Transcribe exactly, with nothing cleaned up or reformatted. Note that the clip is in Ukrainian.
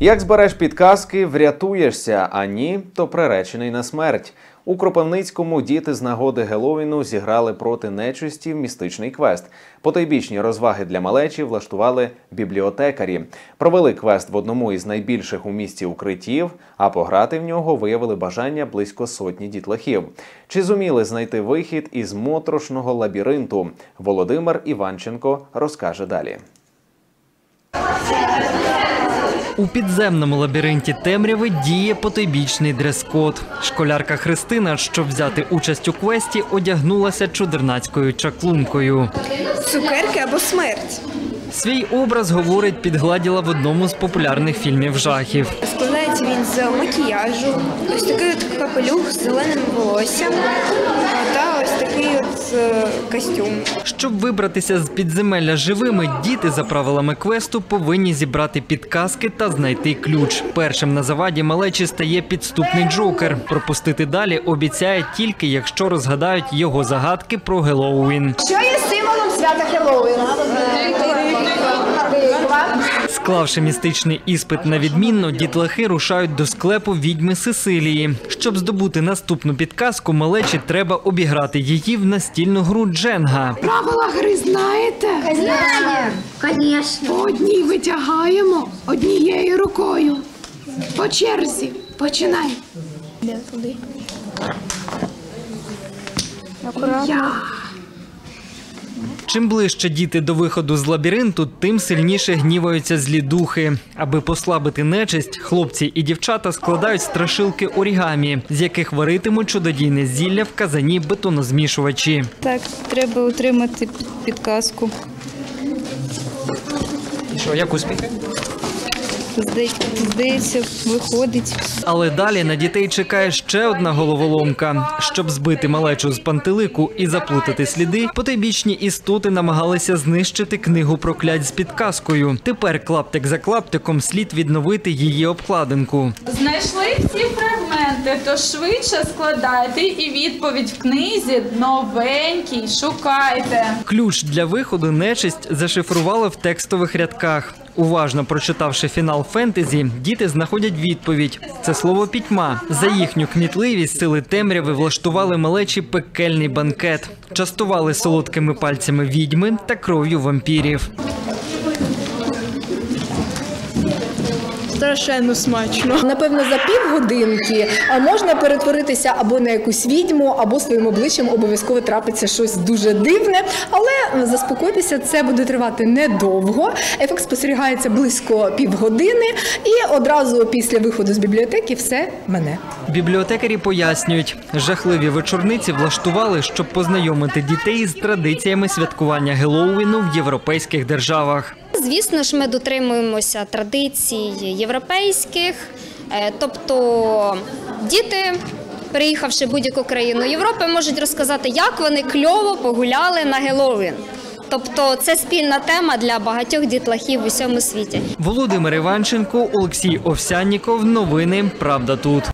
Як збереш підказки, врятуєшся, а ні, то приречений на смерть. У Кропивницькому діти з нагоди Геловіну зіграли проти нечисті в містичний квест. Потойбічні розваги для малечі влаштували бібліотекарі. Провели квест в одному із найбільших у місті укриттів, а пограти в нього виявили бажання близько сотні дітлахів. Чи зуміли знайти вихід із моторошного лабіринту? Володимир Іванченко розкаже далі. У підземному лабіринті темряви діє потойбічний дрес-код. Школярка Христина, щоб взяти участь у квесті, одягнулася чудернацькою чаклункою. Цукерки або смерть. Свій образ, говорить, підгладіла в одному з популярних фільмів жахів. Складається він з макіяжу, ось такий от капелюх з зеленим волоссям та ось такий от костюм. Щоб вибратися з підземелля живими, діти за правилами квесту повинні зібрати підказки та знайти ключ. Першим на заваді малечі стає підступний Джокер. Пропустити далі обіцяє тільки, якщо розгадають його загадки про Геловін. Що є символом свята Геловіна? Склавши містичний іспит на відмінно, дітлахи рушають до склепу відьми Сесилії. Щоб здобути наступну підказку, малечі треба обіграти її в настільну гру Дженга. Правила гри знаєте? Знаємо, звісно. По одній витягаємо однією рукою. По черзі. Починай. Де туди? Я. Чим ближче діти до виходу з лабіринту, тим сильніше гніваються злі духи. Аби послабити нечисть, хлопці і дівчата складають страшилки орігамі, з яких варитимуть чудодійне зілля в казані бетонозмішувачі. Так, треба отримати підказку. І що, як успіхи? Здається, виходить. Але далі на дітей чекає ще одна головоломка. Щоб збити малечу з пантелику і заплутати сліди, потойбічні істоти намагалися знищити книгу проклять з підказкою. Тепер клаптик за клаптиком слід відновити її обкладинку. Знайшли всі фрагменти, то швидше складайте і відповідь в книзі новенькій шукайте. Ключ для виходу нечисть зашифрували в текстових рядках. Уважно прочитавши фінал фентезі, діти знаходять відповідь. Це слово «пітьма». За їхню кмітливість сили темряви влаштували малечі пекельний банкет. Частували солодкими пальцями відьми та кров'ю вампірів. Страшенно смачно. Напевно, за півгодинки можна перетворитися або на якусь відьму, або своїм обличчям обов'язково трапиться щось дуже дивне. Але заспокойтеся, це буде тривати недовго. Ефект спостерігається близько півгодини і одразу після виходу з бібліотеки все мине. Бібліотекарі пояснюють, жахливі вечорниці влаштували, щоб познайомити дітей з традиціями святкування Геловіну в європейських державах. Звісно ж, ми дотримуємося традицій європейських, тобто діти, приїхавши в будь-яку країну Європи, можуть розказати, як вони кльово погуляли на Геловін. Тобто це спільна тема для багатьох дітлахів у всьому світі. Володимир Іванченко, Олексій Овсянніков. Новини «Правда тут».